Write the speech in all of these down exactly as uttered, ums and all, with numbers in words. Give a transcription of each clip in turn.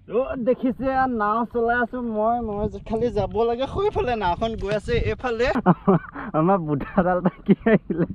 দেখিছে নাও চলাই আছো মই মই খালি যাব লাগে সেইফালে নাওখন গৈ আছে এইফালে আমাৰ বুঢ়াডাল থাকি আহিলে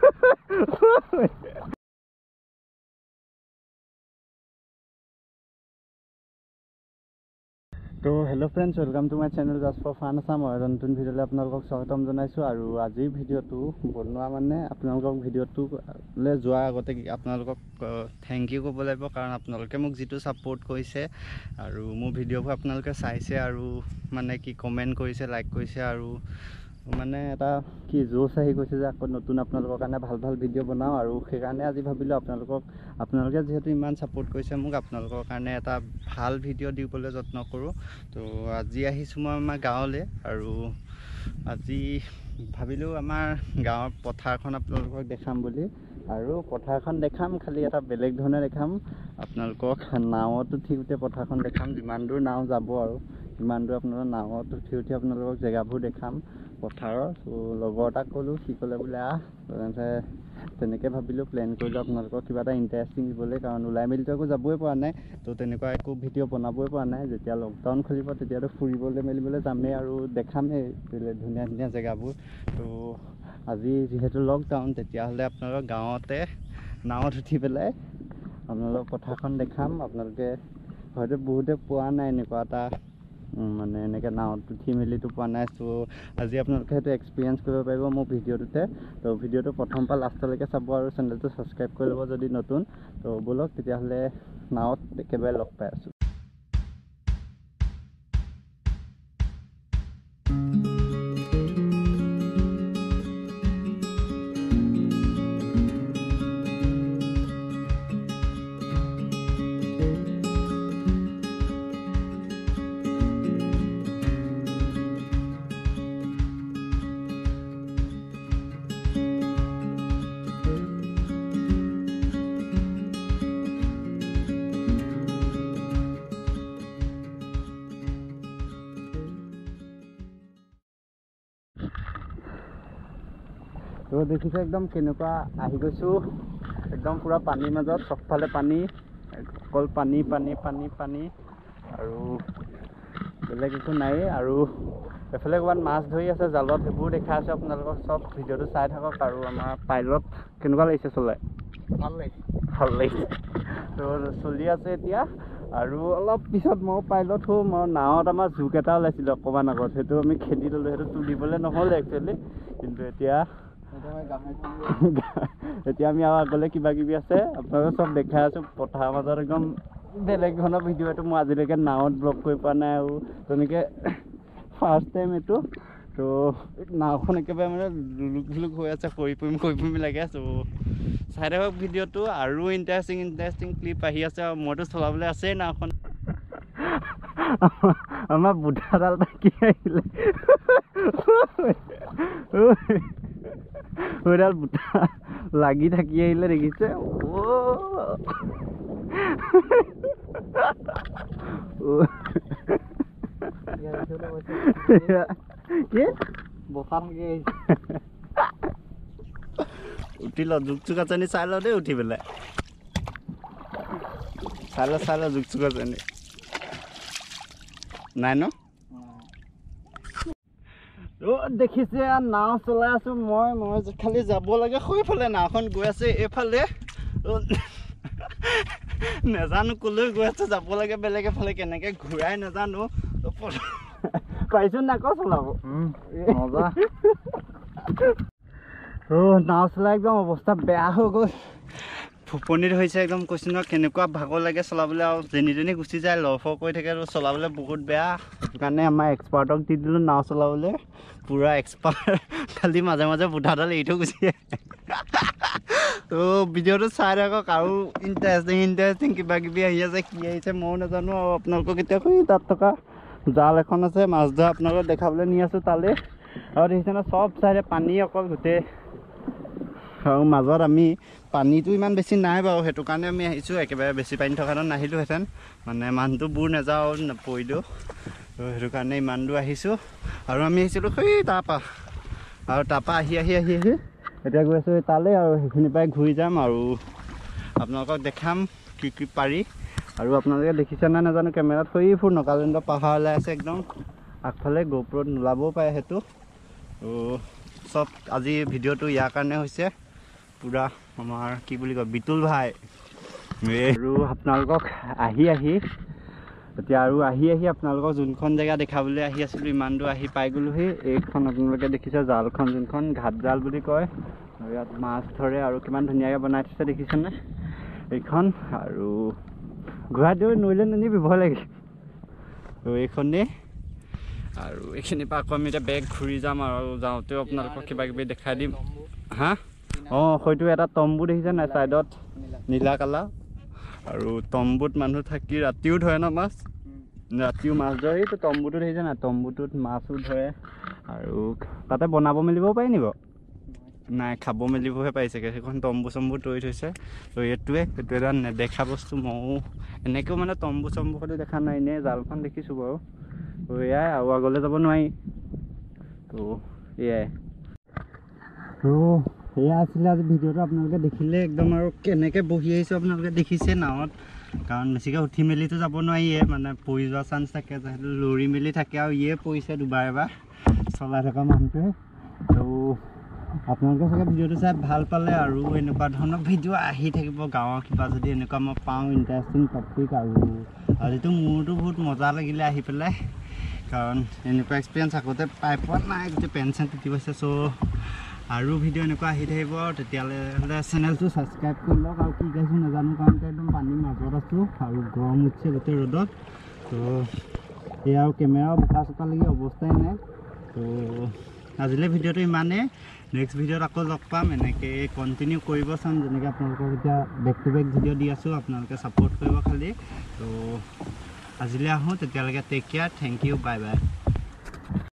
তো hello' friends welcome to my channel just for fun Assam মই নতুন ভিডিঅ'লৈ আপোনালোকক স্বাগতম জনাইছোঁ আৰু আজিৰ ভিডিঅ'টো বনোৱা মানে আপোনালোকক ভিডিঅ'টোলৈ যোৱাৰ আগতে আপোনালোকক থেংক ইউ ক'ব লাগিব কাৰণ আপোনালোকে মোক যিটো ছাপোৰ্ট কৰিছে আৰু মোৰ ভিডিঅ'বোৰ আপোনালোকে চাইছে আৰু মানে কি কমেণ্ট কৰিছে লাইক কৰিছে আৰু মানে এটা কি জোচ আহি গৈছে যে আকৌ নতুন আপোনালোকৰ কাৰণে ভাল ভাল ভিডিঅ' বনাওঁ আৰু সেইকাৰণে আজি ভাবিলোঁ আপোনালোকক আপোনালোকে যিহেতু ইমান ছাপোৰ্ট কৰিছে মোক আপোনালোকৰ কাৰণে এটা ভাল ভিডিঅ' দিবলৈ যত্ন কৰোঁ তো আজি আহিছোঁ মই আমাৰ গাঁৱলৈ আৰু আজি ভাবিলোঁ আমাৰ গাঁৱৰ পথাৰখন আপোনালোকক দেখাম বুলি আৰু পথাৰখন দেখাম খালি এটা বেলেগ ধৰণে দেখাম আপোনালোকক নাৱত উঠি গোটেই পথাৰখন দেখাম যিমান দূৰ নাও যাব আৰু ইমান দূৰ আপোনালোকৰ নাৱত উঠি উঠি আপোনালোকক জেগাবোৰ দেখাম পথাৰৰ তো লগৰ এটাক ক'লোঁ সি ক'লে বোলে আহ তেনেকৈ ভাবিলোঁ প্লেন কৰিলোঁ আপোনালোকক কিবা এটা ইণ্টাৰেষ্টিং দিবলৈ কাৰণ ওলাই মেলিতো একো যাবই পৰা নাই তো তেনেকুৱা একো ভিডিঅ' বনাবই পৰা নাই যেতিয়া লকডাউন খুলিব তেতিয়াতো ফুৰিবলৈ মেলিবলৈ যামেই আৰু দেখামেই ধুনীয়া ধুনীয়া জেগাবোৰ তো আজি যিহেতু লকডাউন তেতিয়াহ'লে আপোনালোকৰ গাঁৱতে নাৱত উঠি পেলাই আপোনালোকৰ পথাৰখন দেখাম আপোনালোকে হয়তো বহুতে পোৱা নাই এনেকুৱা এটা মানে এনেকৈ নাৱত উঠি মেলিটো পোৱা নাই চ' আজি আপোনালোকে সেইটো এক্সপিৰিয়েঞ্চ কৰিব পাৰিব মোৰ ভিডিঅ'টোতে তো ভিডিঅ'টো প্ৰথম পৰা লাষ্টলৈকে চাব আৰু চেনেলটো ছাবস্ক্ৰাইব কৰি ল'ব যদি নতুন তো ব'লক তেতিয়াহ'লে নাৱত একেবাৰে লগ পাই আছোঁ তো দেখিছে একদম কেনেকুৱা আহি গৈছোঁ একদম পূৰা পানীৰ মাজত চবফালে পানী অকল পানী পানী পানী পানী আৰু বেলেগ একো নায়েই আৰু এফালে ক'ৰবাত মাছ ধৰি আছে জালত সেইবোৰ দেখাই আছে আপোনালোকক চব ভিডিঅ'টো চাই থাকক আৰু আমাৰ পাইলট কেনেকুৱা লাগিছে চলাই ভাল লাগিছে ভাল লাগিছে তো চলি আছে এতিয়া আৰু অলপ পিছত মই পাইলট হওঁ মই নাৱত আমাৰ জোক এটা ওলাইছিলোঁ অকণমান আগত সেইটো আমি খেদি ল'লোঁ সেইটো তুলিবলৈ নহ'লে একচুৱেলি কিন্তু এতিয়া এতিয়া আমি আৰু আগলৈ কিবা কিবি আছে আপোনালোকে চব দেখাই আছোঁ পথাৰৰ মাজত একদম বেলেগ ধৰণৰ ভিডিঅ' এইটো মই আজিলৈকে নাৱত ব্লগ কৰি পোৱা নাই আৰু তেনেকৈ ফাৰ্ষ্ট টাইম এইটো তো নাওখন একেবাৰে মানে লুলুক জুলুক হৈ আছে কৰি পৰিম কৰি পৰিম লাগে চ' চাই থাকক ভিডিঅ'টো আৰু ইণ্টাৰেষ্টিং ইণ্টাৰেষ্টিং ক্লিপ আহি আছে আৰু মইতো চলাবলৈ আছেই নাওখন আমাৰ বুঢ়াডাল থাকি আহিলে ওইডাল বুটা লাগি থাকি আহিলে দেখিছে কি বসা থাকি আহিছে উঠি ল জোক চোক আছে নি চাই ল দেই উঠি পেলাই চাই ল চাই ল জোক চোক আছে নি নাই ন দেখিছে নাও চলাই আছো মই মই খালি যাব লাগে সেইফালে নাওখন গৈ আছে এইফালে নাজানো কলৈ গৈ আছে যাব লাগে বেলেগ এফালে কেনেকৈ ঘূৰাই নাজানো পাৰিছোঁ নাই আকৌ চলাব মজা নাও চলাই একদম অৱস্থা বেয়া হৈ গ'ল ফুপনি ধৰিছে একদম কৈছোঁ নহয় কেনেকুৱা ভাগৰ লাগে চলাবলৈ আৰু যেনি তেনি গুচি যায় লৰফৰ কৰি থাকে আৰু চলাবলৈ বহুত বেয়া সেইটো কাৰণে আমাৰ এক্সপাৰ্টক দি দিলোঁ নাও চলাবলৈ পূৰা এক্সপাৰ্ট খালি মাজে মাজে বুঢ়াডাল এৰি থৈ গুচি আহে তো ভিডিঅ'টো চাই থাকক আৰু ইণ্টাৰেষ্টিং ইণ্টাৰেষ্টিং কিবা কিবি আহি আছে কি আহিছে ময়ো নাজানো আৰু আপোনালোকক এতিয়া সেই তাত থকা জাল এখন আছে মাছ ধৰা আপোনালোকক দেখাবলৈ নি আছোঁ তালৈ আৰু দেখিছে ন চব চাইডে পানী অকল গোটেই আৰু মাজত আমি পানীটো ইমান বেছি নাই বাৰু সেইটো কাৰণে আমি আহিছোঁ একেবাৰে বেছি পানী থকাটো নাহিলোহেঁতেন মানে মানুহটো বুৰ নাযাওঁ নপৰিলোঁ তো সেইটো কাৰণে ইমান দূৰ আহিছোঁ আৰু আমি আহিছিলোঁ সেই তাৰপৰা আৰু তাৰপৰা আহি আহি আহি আহি এতিয়া গৈ আছোঁ তালৈ আৰু সেইখিনিৰ পৰাই ঘূৰি যাম আৰু আপোনালোকক দেখাম কি কি পাৰি আৰু আপোনালোকে দেখিছে না নাজানো কেমেৰাত হৈ ফুৰ নকালেণ্ড পাহাৰ ওলাই আছে একদম আগফালে গোপ্ৰত নোলাবও পাৰে সেইটো তো চব আজি ভিডিঅ'টো ইয়াৰ কাৰণে হৈছে পুৰা আমাৰ কি বুলি কয় বিতুল ভাই আৰু আপোনালোকক আহি আহি এতিয়া আৰু আহি আহি আপোনালোকক যোনখন জেগা দেখাবলৈ আহি আছিলোঁ ইমান দূৰ আহি পাই গ'লোহি এইখন আপোনালোকে দেখিছে জালখন যোনখন ঘাট জাল বুলি কয় আৰু ইয়াত মাছ ধৰে আৰু কিমান ধুনীয়াকৈ বনাই থৈছে দেখিছেনে এইখন আৰু ঘূৰাই দিওঁ নৈলে নিনিবি ভয় লাগে তো এইখনেই আৰু এইখিনিৰ পৰা আকৌ আমি এতিয়া বেগ ঘূৰি যাম আৰু যাওঁতেও আপোনালোকক কিবা কিবি দেখাই দিম হা অঁ হয়তো এটা তম্বু দেখিছে নাই ছাইডত নীলা কালাৰ আৰু তম্বুত মানুহ থাকি ৰাতিও ধৰে ন মাছ ৰাতিও মাছ ধৰে এইটো তম্বুটো দেখিছে নাই তম্বুটোত মাছো ধৰে আৰু তাতে বনাব মেলিবও পাৰি নিব নাই খাব মেলিবহে পাৰিছেগৈ সেইখন তম্বু চম্বু তৰি থৈছে তো এইটোৱে এইটো এটা নেদেখা বস্তু ময়ো এনেকৈও মানে তম্বু চম্বু সৈতে দেখা নাই এনেই জালখন দেখিছোঁ বাৰু তো এয়াই আৰু আগলৈ যাব নোৱাৰি তো এয়াই তো এয়া আছিলে আজি ভিডিঅ'টো আপোনালোকে দেখিলে একদম আৰু কেনেকৈ বহি আহিছোঁ আপোনালোকে দেখিছে নাৱত কাৰণ বেছিকৈ উঠি মেলিতো যাব নোৱাৰিয়ে মানে পৰি যোৱা চান্স থাকে যিহেতু লৰি মেলি থাকে আৰু ইয়ে পৰিছে দুবাৰ এবাৰ চলাই থকা মানুহটোৱে তো আপোনালোকে চাগে ভিডিঅ'টো চাই ভাল পালে আৰু এনেকুৱা ধৰণৰ ভিডিঅ' আহি থাকিব গাঁৱৰ কিবা যদি এনেকুৱা মই পাওঁ ইণ্টাৰেষ্টিং টপিক আৰু আজিতো মোৰতো বহুত মজা লাগিলে আহি পেলাই কাৰণ এনেকুৱা এক্সপিৰিয়েঞ্চ আগতে পাই পোৱা নাই গোটেই পেন চেন টুটি গৈছে চ' আৰু ভিডিঅ' এনেকুৱা আহি থাকিব তেতিয়াহ'লে চেনেলটো ছাবস্ক্ৰাইব কৰি লওক আৰু কি গাইছোঁ নাজানো কাৰণ একদম পানীৰ মাজত আছোঁ আৰু গৰম উঠিছে গোটেই ৰ'দত তো এয়া আৰু কেমেৰাও বোকা চোকা লাগি অৱস্থাই নাই তো আজিলৈ ভিডিঅ'টো ইমানেই নেক্সট ভিডিঅ'ত আকৌ লগ পাম এনেকৈ কণ্টিনিউ কৰিব চাম যেনেকৈ আপোনালোকক এতিয়া বেক টু বেক ভিডিঅ' দি আছোঁ আপোনালোকে ছাপোৰ্ট কৰিব খালি তো আজিলৈ আহোঁ তেতিয়ালৈকে take care thank you bye by